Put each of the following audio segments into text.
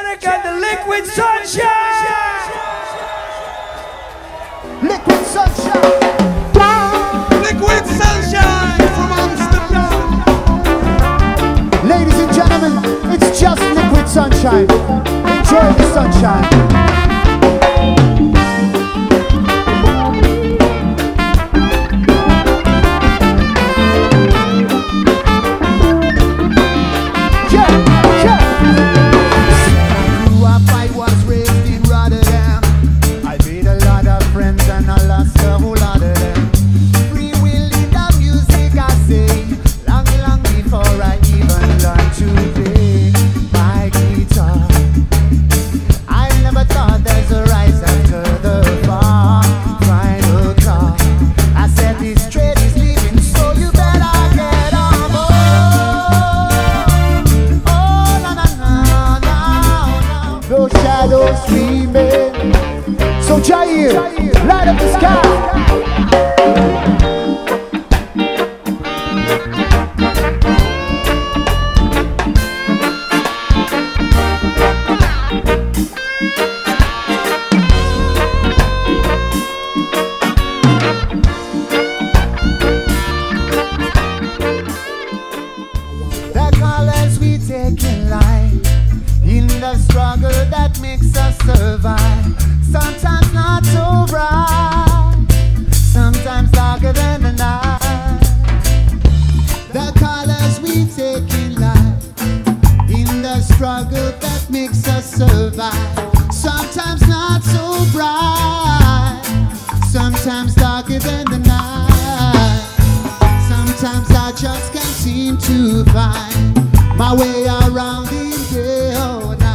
Check out the Liquid Sunshine! Liquid Sunshine! Liquid Sunshine from Amsterdam! Ladies and gentlemen, it's just Liquid Sunshine. Enjoy the sunshine. So Jair, light up the sky. The colors we take in life, in the struggle that makes us survive. Sometimes not so bright, sometimes darker than the night. The colors we take in life, in the struggle that makes us survive. Sometimes not so bright, sometimes darker than the night. Sometimes I just can't seem to find my way around in day or night.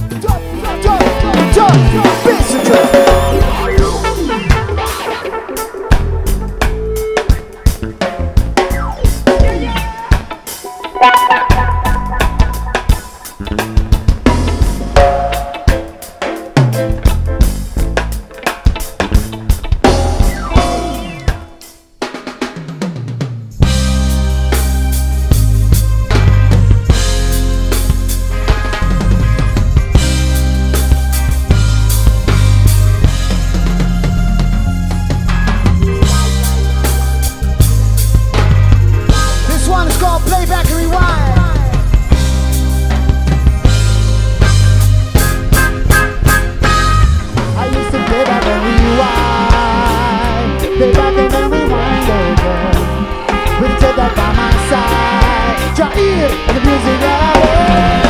Playback and rewind. I used to play back and rewind, play back and then rewind again. With the that by my side, Jair and the music right.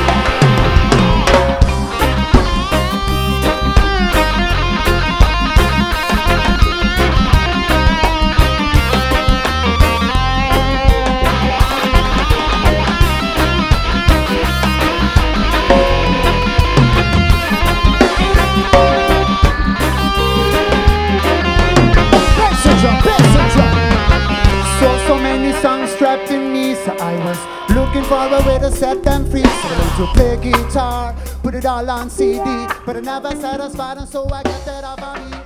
So many songs trapped in me, so I was looking for a way to set them free. So I learned to play guitar, put it all on CD, but I never satisfied, and so I got that off on me.